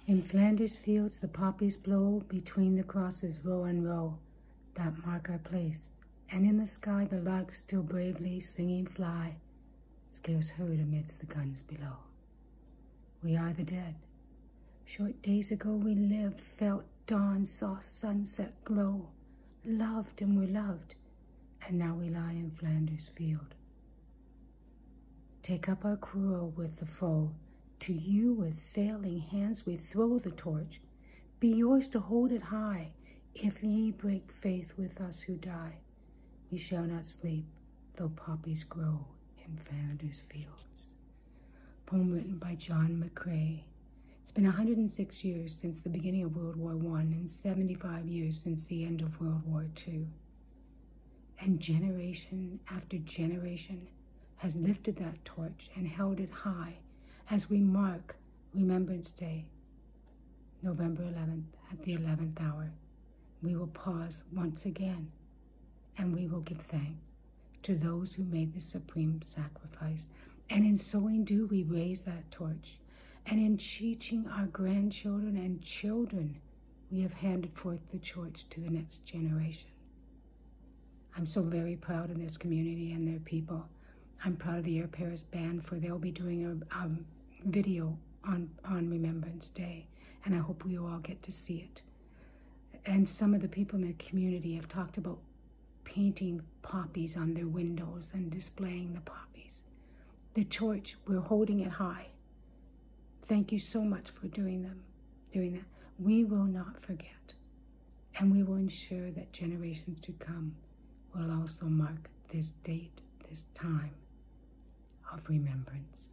In Flanders fields the poppies blow, between the crosses row and row that mark our place, and in the sky the larks still bravely singing fly, scarce heard amidst the guns below. We are the dead. Short days ago we lived, felt dawn, saw sunset glow, loved and were loved, and now we lie in Flanders field. Take up our quarrel with the foe. To you with failing hands we throw the torch. Be yours to hold it high. If ye break faith with us who die, we shall not sleep, though poppies grow in Flanders fields. Poem written by John McCrae. It's been 106 years since the beginning of World War I and 75 years since the end of World War II. And generation after generation has lifted that torch and held it high as we mark Remembrance Day, November 11th, at the 11th hour. We will pause once again, and we will give thanks to those who made the supreme sacrifice. And in so do, we raise that torch. And in teaching our grandchildren and children, we have handed forth the torch to the next generation. I'm so very proud of this community and their people. I'm proud of the Air Paris Band, for they'll be doing a video on Remembrance Day, and I hope we all get to see it. And some of the people in the community have talked about painting poppies on their windows and displaying the poppies. The torch, we're holding it high. Thank you so much for doing that. We will not forget, and we will ensure that generations to come will also mark this date, this time of remembrance.